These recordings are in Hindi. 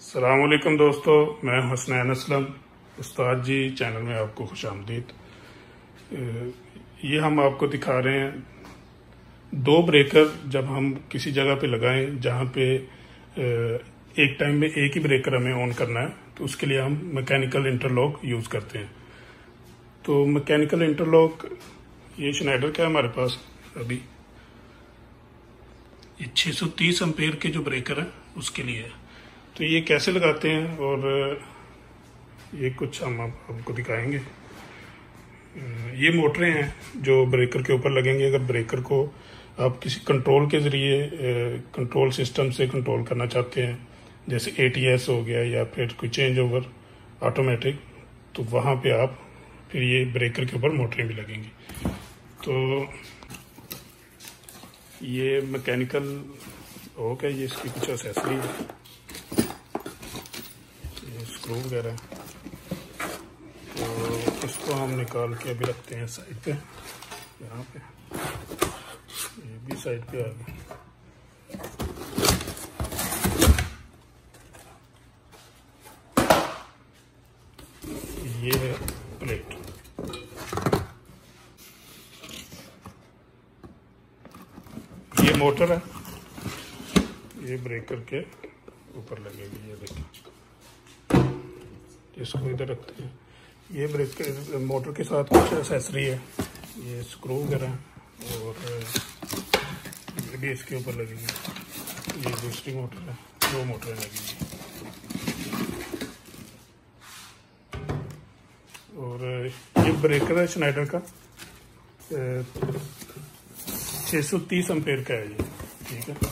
अस्सलामुअलैकुम दोस्तों, मैं हसनैन असलम उस्ताद जी चैनल में आपको खुशामदीद। ये हम आपको दिखा रहे हैं दो ब्रेकर जब हम किसी जगह पे लगाएं जहाँ पे एक टाइम में एक ही ब्रेकर हमें ऑन करना है, तो उसके लिए हम मैकेनिकल इंटरलॉक यूज़ करते हैं। तो मैकेनिकल इंटरलॉक ये शनाइडर का हमारे पास अभी ये 630 एम्पेयर के जो ब्रेकर है उसके लिए है। तो ये कैसे लगाते हैं और ये कुछ हम आपको दिखाएंगे। ये मोटरें हैं जो ब्रेकर के ऊपर लगेंगे। अगर ब्रेकर को आप किसी कंट्रोल के ज़रिए कंट्रोल सिस्टम से कंट्रोल करना चाहते हैं, जैसे ATS हो गया या फिर कोई चेंज ओवर ऑटोमेटिक, तो वहाँ पे आप फिर ये ब्रेकर के ऊपर मोटरें भी लगेंगी। तो ये मैकेनिकल हो गया, ये इसकी कुछ एक्सेसरी है, स्क्रू वगैरह। तो इसको हम निकाल के अभी रखते हैं साइड पे, यहाँ पे ये भी साइड पे आ गया। ये है प्लेट, ये मोटर है, ये ब्रेकर के ऊपर लगेगी। ये देखिए, इसको इधर रखते हैं। ये ब्रेकर मोटर के साथ कुछ एक्सेसरी है, ये स्क्रू वगैरह, और ये भी इसके ऊपर लगेगी। ये दूसरी मोटर है, दो मोटरें लगेंगी। और ये ब्रेकर है शनाइडर का, 630 एम्पेयर का है ये, ठीक है।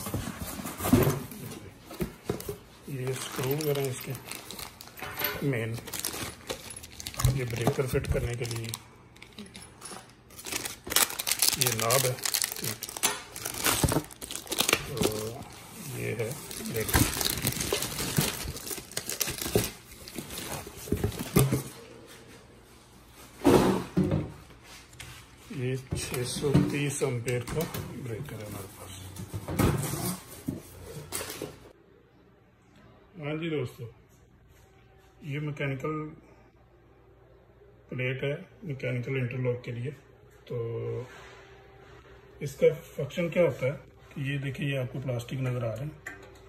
ये स्क्रू वगैरह है इसके मेन, ये ब्रेकर फिट करने के लिए ये नॉब है, ठीक। तो ये है ब्रेकर। ये 630 एम्पेयर का ब्रेकर है हमारे पास। हाँ जी दोस्तों, ये मैकेनिकल प्लेट है मैकेनिकल इंटरलॉक के लिए। तो इसका फंक्शन क्या होता है कि ये देखिए, ये आपको प्लास्टिक नज़र आ रहे हैं।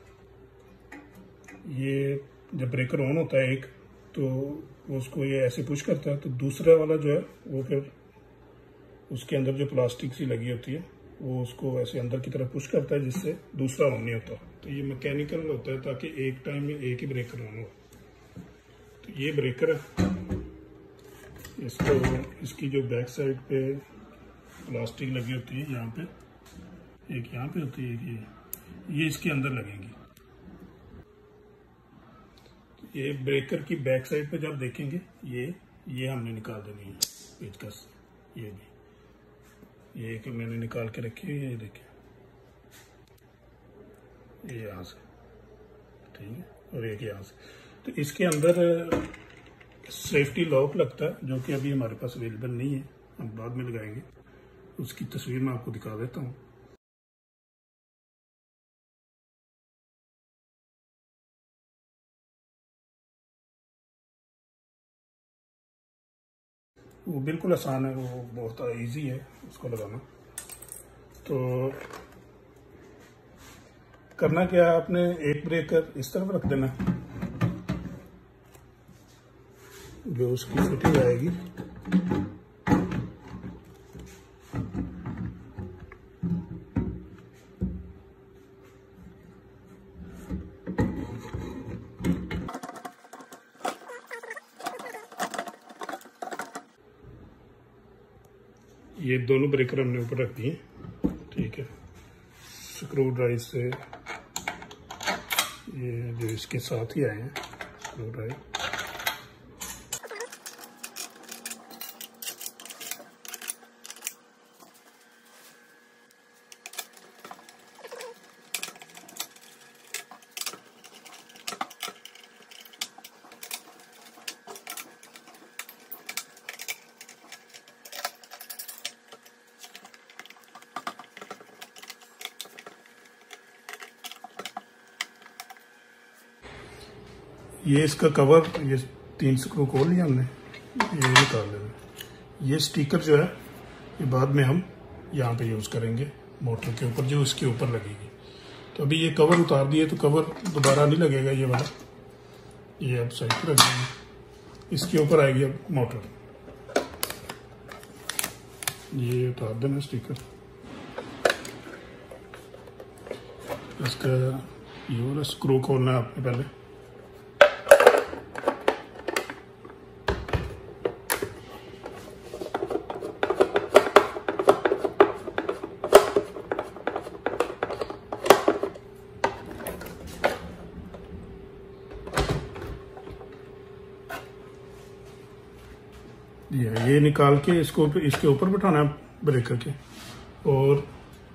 ये जब ब्रेकर ऑन होता है एक, तो उसको ये ऐसे पुश करता है, तो दूसरा वाला जो है वो फिर उसके अंदर जो प्लास्टिक सी लगी होती है वो उसको ऐसे अंदर की तरफ पुश करता है, जिससे दूसरा ऑन नहीं होता। तो ये मैकेनिकल होता है ताकि एक टाइम में एक ही ब्रेकर ऑन हो। तो ये ब्रेकर है, इसको इसकी जो बैक साइड पे प्लास्टिक लगी होती है, यहाँ पे एक, यहाँ पे होती है एक, ये इसके अंदर लगेंगी। तो ये ब्रेकर की बैक साइड पे जब देखेंगे, ये हमने निकाल देनी है पेचकस। ये भी ये कि मैंने निकाल के रखी है, ये देखिए, ये यहाँ से, ठीक है, और एक यहाँ से। तो इसके अंदर सेफ्टी लॉक लगता है, जो कि अभी हमारे पास अवेलेबल नहीं है, हम बाद में लगाएंगे। उसकी तस्वीर मैं आपको दिखा देता हूँ। वो बिल्कुल आसान है, वो बहुत इजी है उसको लगाना। तो करना क्या है, आपने एक ब्रेकर इस तरफ रख देना, जो उसकी फिटिंग आएगी। ये दोनों ब्रेकर हमने ऊपर रख दिए, ठीक है। स्क्रू ड्राइव से ये जो इसके साथ ही आए हैं स्क्रू ड्राइव, ये इसका कवर, ये 3 स्क्रू खोल लिया हमने, ये निकाल लेना। ये स्टिकर जो है ये बाद में हम यहाँ पे यूज़ करेंगे मोटर के ऊपर, जो इसके ऊपर लगेगी। तो अभी ये कवर उतार दिए तो कवर दोबारा नहीं लगेगा ये वाला, ये अब साइड पर रख देंगे। इसके ऊपर आएगी अब मोटर, ये उतार देना स्टिकर। इसका ये वाला स्क्रू खोलना है आपने पहले। ये निकाल के इसको इसके ऊपर बिठाना है ब्रेकर के, और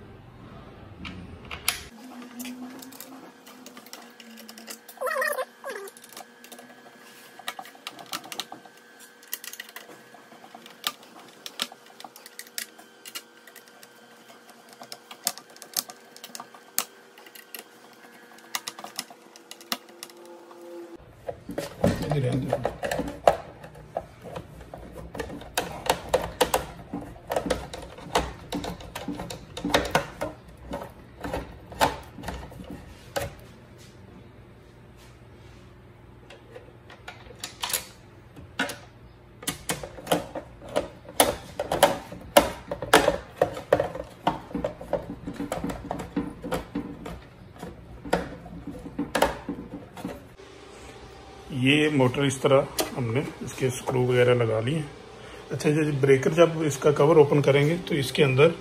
ये मोटर इस तरह हमने इसके स्क्रू वगैरह लगा लिए। अच्छा, जब ब्रेकर जब इसका कवर ओपन करेंगे तो इसके अंदर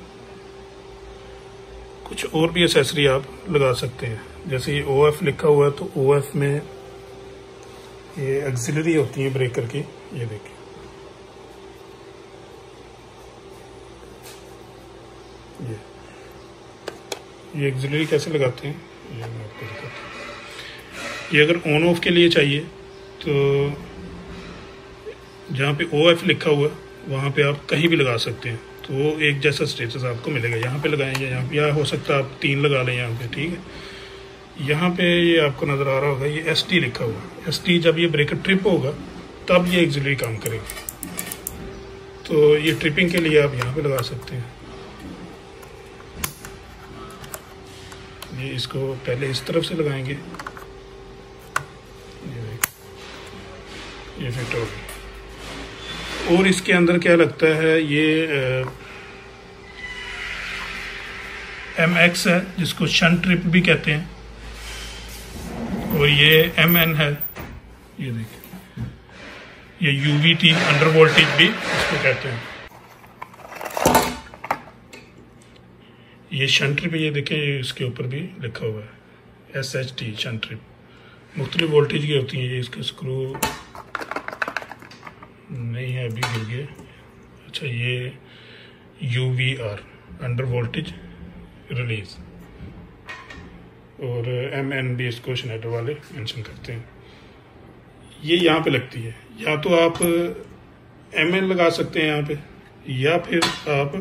कुछ और भी एक्सेसरी आप लगा सकते हैं। जैसे ये OF लिखा हुआ है तो OF में ये एक्सिलरी होती है ब्रेकर की, ये देखिए। ये एक्सिलरी कैसे लगाते हैं ये मैं आपको दिखाता हूँ। ये अगर ऑन ऑफ के लिए चाहिए तो जहाँ पे OF लिखा हुआ है वहाँ पे आप कहीं भी लगा सकते हैं, तो वो एक जैसा स्टेटस आपको मिलेगा। यहाँ पे लगाएंगे, यहाँ पे, या हो सकता है आप 3 लगा लें यहाँ पे, ठीक है। यहाँ पे ये आपको नज़र आ रहा होगा, ये ST लिखा हुआ है। ST जब ये ब्रेकर ट्रिप होगा तब ये एक्सिलरी काम करेगी, तो ये ट्रिपिंग के लिए आप यहाँ पे लगा सकते हैं। ये इसको पहले इस तरफ से लगाएंगे, ये फिट हो गई। और इसके अंदर क्या लगता है, ये MX है जिसको शंट ट्रिप भी कहते हैं, और ये MN है, ये देखिए, ये UVT अंडर वोल्टेज भी इसको कहते हैं। ये शंट ट्रिप, ये देखिए इसके ऊपर भी लिखा हुआ है SHT शंट ट्रिप, मुख्तलिफ वोल्टेज की होती है। ये इसका स्क्रू नहीं है, अभी गिर गया। अच्छा, ये UVR अंडर वोल्टेज रिलीज, और MN भी इसको शनेडर वाले मेंशन करते हैं। ये यहाँ पे लगती है, या तो आप MN लगा सकते हैं यहाँ पे, या फिर आप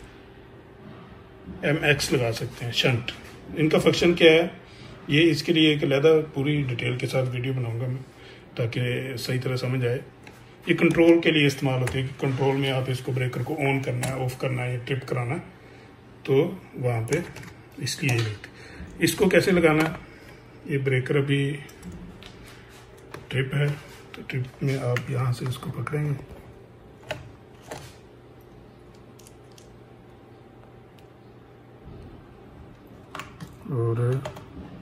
MX लगा सकते हैं शंट। इनका फंक्शन क्या है, ये इसके लिए एक अलग पूरी डिटेल के साथ वीडियो बनाऊंगा मैं, ताकि सही तरह समझ आए। ये कंट्रोल के लिए इस्तेमाल होती है कि कंट्रोल में आप इसको ब्रेकर को ऑन करना है, ऑफ करना है, ट्रिप कराना है, तो वहाँ पे इसलिए ये लगती। इसको कैसे लगाना है, ये ब्रेकर अभी ट्रिप है, तो ट्रिप में आप यहाँ से इसको पकड़ेंगे, और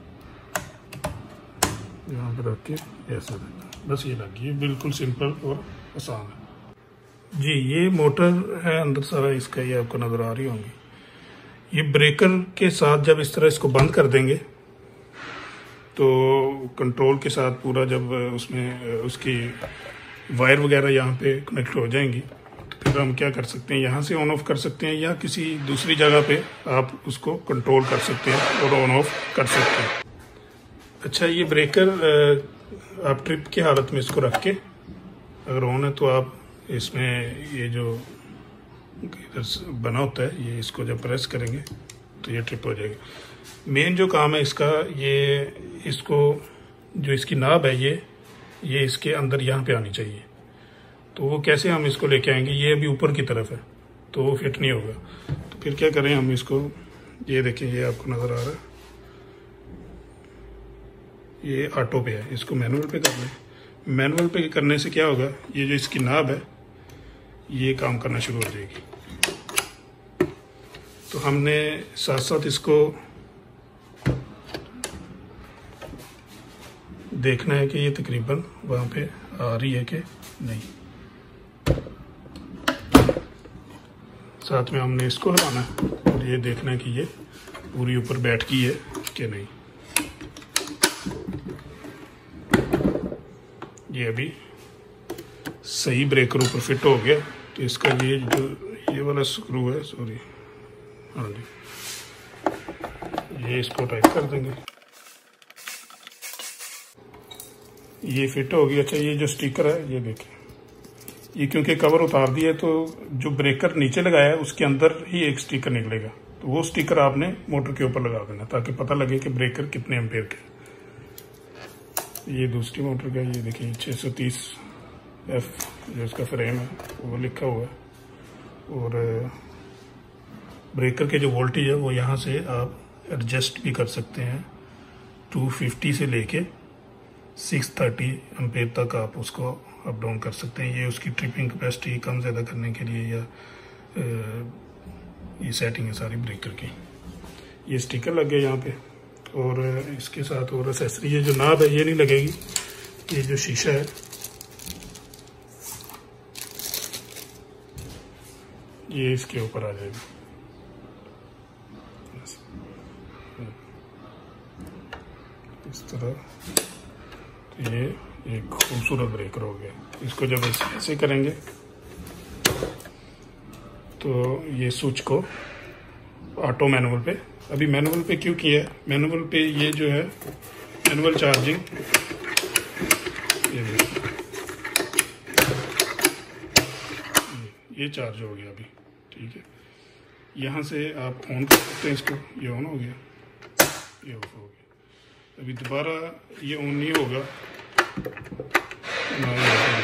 यहाँ पे रख के ऐसे देना, बस ये लग गई। बिल्कुल सिंपल और आसान है जी। ये मोटर है अंदर सारा इसका, ये आपको नज़र आ रही होंगी। ये ब्रेकर के साथ जब इस तरह इसको बंद कर देंगे तो कंट्रोल के साथ पूरा, जब उसमें उसकी वायर वगैरह यहाँ पे कनेक्ट हो जाएंगी, तो फिर हम क्या कर सकते हैं, यहाँ से ऑन ऑफ कर सकते हैं, या किसी दूसरी जगह पे आप उसको कंट्रोल कर सकते हैं और ऑन ऑफ कर सकते हैं। अच्छा, ये ब्रेकर आप ट्रिप की हालत में इसको रख के, अगर ऑन है तो आप इसमें ये जो इधर बना होता है, ये इसको जब प्रेस करेंगे तो ये ट्रिप हो जाएगा। मेन जो काम है इसका, ये इसको जो इसकी नाब है, ये ये इसके अंदर यहाँ पे आनी चाहिए। तो वो कैसे हम इसको लेके आएंगे, ये अभी ऊपर की तरफ है तो वो फिट नहीं होगा। तो फिर क्या करें हम इसको, ये देखिए ये आपको नज़र आ रहा है, ये ऑटो पे है, इसको मैनुअल पे कर लें। मैनुअल पे करने से क्या होगा, ये जो इसकी नाब है ये काम करना शुरू हो जाएगी। तो हमने साथ साथ इसको देखना है कि ये तकरीबन वहाँ पे आ रही है कि नहीं। साथ में हमने इसको लगाना है और ये देखना है कि ये पूरी ऊपर बैठ गई है कि नहीं। ये अभी सही ब्रेकर ऊपर फिट हो गया। तो इसका ये जो ये वाला स्क्रू है, सॉरी, हाँ जी, ये इसको टाइट कर देंगे। ये फिट हो गया। अच्छा, ये जो स्टिकर है ये देखिए, ये क्योंकि कवर उतार दिया तो जो ब्रेकर नीचे लगाया है उसके अंदर ही एक स्टिकर निकलेगा। तो वो स्टिकर आपने मोटर के ऊपर लगा देना ताकि पता लगे कि ब्रेकर कितने एम्पेयर का। ये दूसरी मोटर का, ये देखिए 630F जो इसका फ्रेम है वो लिखा हुआ है। और ब्रेकर के जो वोल्टेज है वो यहाँ से आप एडजस्ट भी कर सकते हैं। 250 से लेके 630 एम्पेयर तक आप उसको अप डाउन कर सकते हैं। ये उसकी ट्रिपिंग कैपेसिटी कम ज़्यादा करने के लिए, या ये सेटिंग है सारी ब्रेकर की। ये स्टिकर लग गया यहाँ पे। और इसके साथ और एक्सेसरी, ये जो नाब है ये नहीं लगेगी, ये जो शीशा है ये इसके ऊपर आ जाएगा। इस तरह। तो ये एक खूबसूरत ब्रेकर हो गया। इसको जब ऐसे करेंगे तो ये स्विच को ऑटो मैनुअल पे, अभी मैनुअल पे क्यों किया है, मैनुअल पे ये जो है मैनुअल चार्जिंग, ये चार्ज हो गया अभी, ठीक है। यहाँ से आप ऑन कर सकते हैं इसको, ये ऑन हो गया, ये ऑफ हो गया। अभी दोबारा ये ऑन नहीं होगा ना,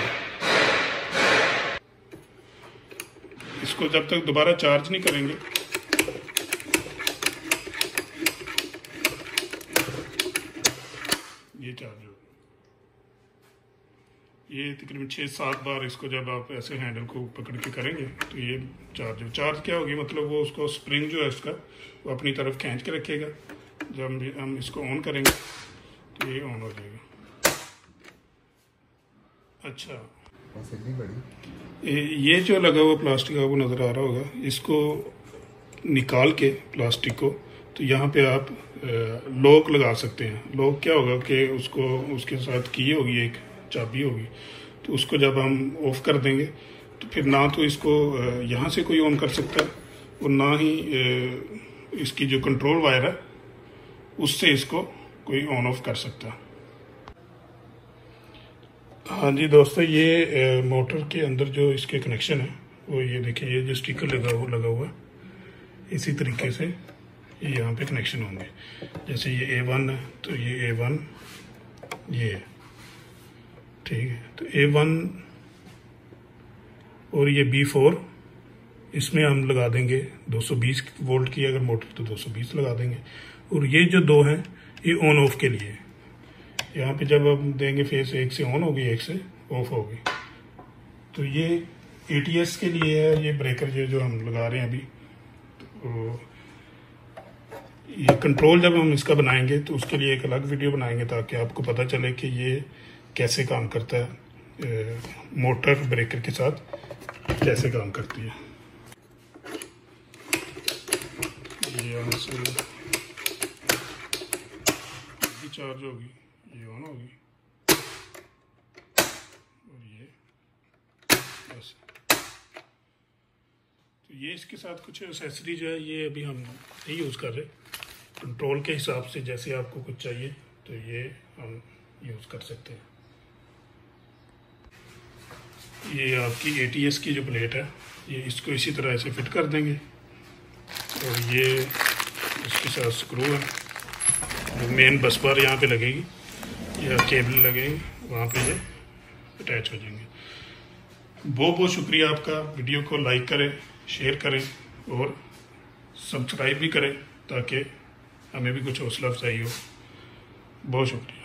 इसको जब तक दोबारा चार्ज नहीं करेंगे ये चार्ज होगा। ये तकरीबन 6-7 बार इसको जब आप ऐसे हैंडल को पकड़ के करेंगे तो ये चार्ज क्या होगी, मतलब वो उसको स्प्रिंग जो है उसका वो अपनी तरफ खींच के रखेगा। जब हम इसको ऑन करेंगे तो ये ऑन हो जाएगा। अच्छा, ये जो लगा हुआ प्लास्टिक आपको नज़र आ रहा होगा, इसको निकाल के प्लास्टिक को, तो यहाँ पे आप लॉक लगा सकते हैं। लॉक क्या होगा कि उसको उसके साथ की होगी, एक चाबी होगी, तो उसको जब हम ऑफ कर देंगे तो फिर ना तो इसको यहाँ से कोई ऑन कर सकता है और ना ही इसकी जो कंट्रोल वायर है उससे इसको कोई ऑन ऑफ कर सकता है। हाँ जी दोस्तों, ये मोटर के अंदर जो इसके कनेक्शन है वो ये देखिए, ये जो स्टिकर लगा हुआ इसी तरीके से ये यहाँ पे कनेक्शन होंगे। जैसे ये A1 है तो ये A1 ये है, ठीक है। तो A1 और ये B4, इसमें हम लगा देंगे 220 वोल्ट की अगर मोटर तो 220 लगा देंगे। और ये जो दो हैं ये ऑन ऑफ के लिए, यहाँ पे जब हम देंगे फेस, एक से ऑन होगी एक से ऑफ होगी। तो ये ATS के लिए है ये ब्रेकर जो हम लगा रहे हैं अभी। तो ये कंट्रोल जब हम इसका बनाएंगे तो उसके लिए एक अलग वीडियो बनाएंगे ताकि आपको पता चले कि ये कैसे काम करता है, मोटर ब्रेकर के साथ कैसे काम करती है। ये यहाँ से चार्ज होगी, ये ऑन होगी और ये ऐसे। तो ये इसके साथ कुछ एक्सेसरी जो है ये अभी हम नहीं यूज़ कर रहे, कंट्रोल के हिसाब से जैसे आपको कुछ चाहिए तो ये हम यूज़ कर सकते हैं। ये आपकी ATS की जो प्लेट है ये इसको इसी तरह ऐसे फिट कर देंगे और ये इसके साथ स्क्रू है, मेन बस बार यहाँ पे लगेगी या केबल लगेगी वहाँ पे ये अटैच हो जाएंगे। बहुत बहुत शुक्रिया आपका। वीडियो को लाइक करें, शेयर करें और सब्सक्राइब भी करें ताकि हमें भी कुछ हौसला अफजाई हो। बहुत शुक्रिया।